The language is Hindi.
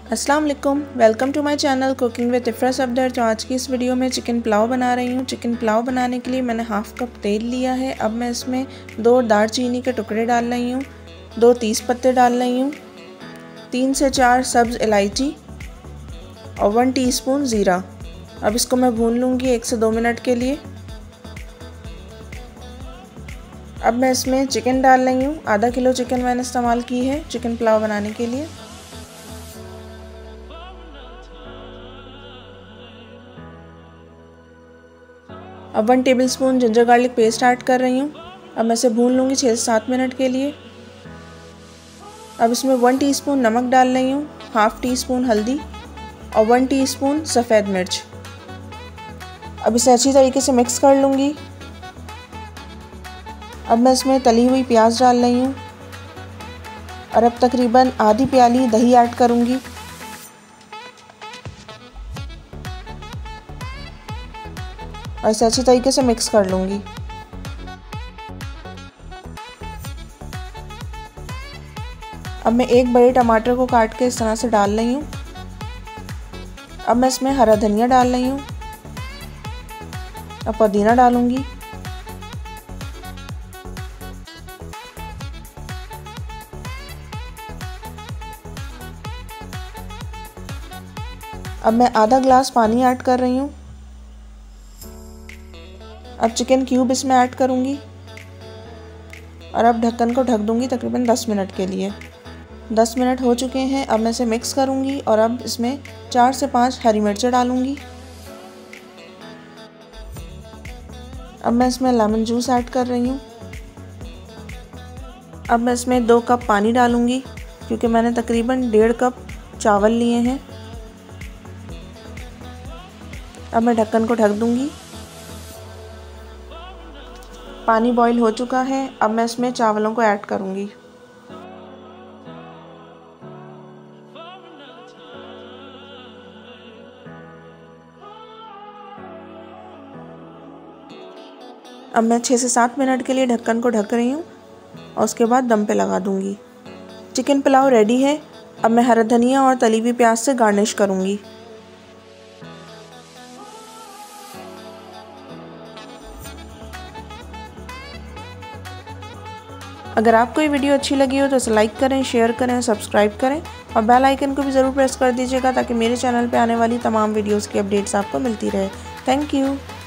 अस्सलाम वालेकुम, welcome to my channel cooking with Ifra Safdar. तो आज की इस वीडियो में चिकन पुलाव बना रही हूँ। चिकन पुलाव बनाने के लिए मैंने हाफ़ कप तेल लिया है। अब मैं इसमें 2 दालचीनी के टुकड़े डाल रही हूँ, 2 तेज़पत्ते डाल रही हूँ, 3 से 4 सब्ज़ इलायची और 1 टीस्पून ज़ीरा। अब इसको मैं भून लूँगी 1 से 2 मिनट के लिए। अब मैं इसमें चिकन डाल रही हूँ। आधा किलो चिकन मैंने इस्तेमाल की है चिकन पुलाव बनाने के लिए। अब 1 tablespoon ginger garlic paste add कर रही हूँ। अब मैं इसे भून लूँगी 6 से 7 मिनट के लिए। अब इसमें 1 टीस्पून नमक डाल रही हूँ, हाफ़ टी स्पून हल्दी और 1 टीस्पून सफ़ेद मिर्च। अब इसे अच्छी तरीके से मिक्स कर लूँगी। अब मैं इसमें तली हुई प्याज डाल रही हूँ और अब तकरीबन आधी प्याली दही ऐड करूँगी। और इसे अच्छी तरीके से मिक्स कर लूँगी। अब मैं एक बड़े टमाटर को काट के इस तरह से डाल रही हूँ। अब मैं इसमें हरा धनिया डाल रही हूँ और पुदीना डालूँगी। अब मैं आधा ग्लास पानी ऐड कर रही हूँ। अब चिकन क्यूब इसमें ऐड करूँगी और अब ढक्कन को ढक दूँगी तकरीबन 10 मिनट के लिए। 10 मिनट हो चुके हैं। अब मैं इसे मिक्स करूँगी और अब इसमें 4 से 5 हरी मिर्चें डालूँगी। अब मैं इसमें लेमन जूस ऐड कर रही हूँ। अब मैं इसमें 2 कप पानी डालूँगी क्योंकि मैंने तकरीबन 1.5 कप चावल लिए हैं। अब मैं ढक्कन को ढक दूँगी। पानी बॉईल हो चुका है। अब मैं इसमें चावलों को ऐड करूँगी। अब मैं 6 से 7 मिनट के लिए ढक्कन को ढक रही हूँ और उसके बाद दम पे लगा दूँगी। चिकन पुलाव रेडी है। अब मैं हरा धनिया और तली हुई प्याज से गार्निश करूँगी। अगर आपको ये वीडियो अच्छी लगी हो तो इसे लाइक करें, शेयर करें, सब्सक्राइब करें और बेल आइकन को भी ज़रूर प्रेस कर दीजिएगा ताकि मेरे चैनल पे आने वाली तमाम वीडियोस की अपडेट्स आपको मिलती रहे। Thank you.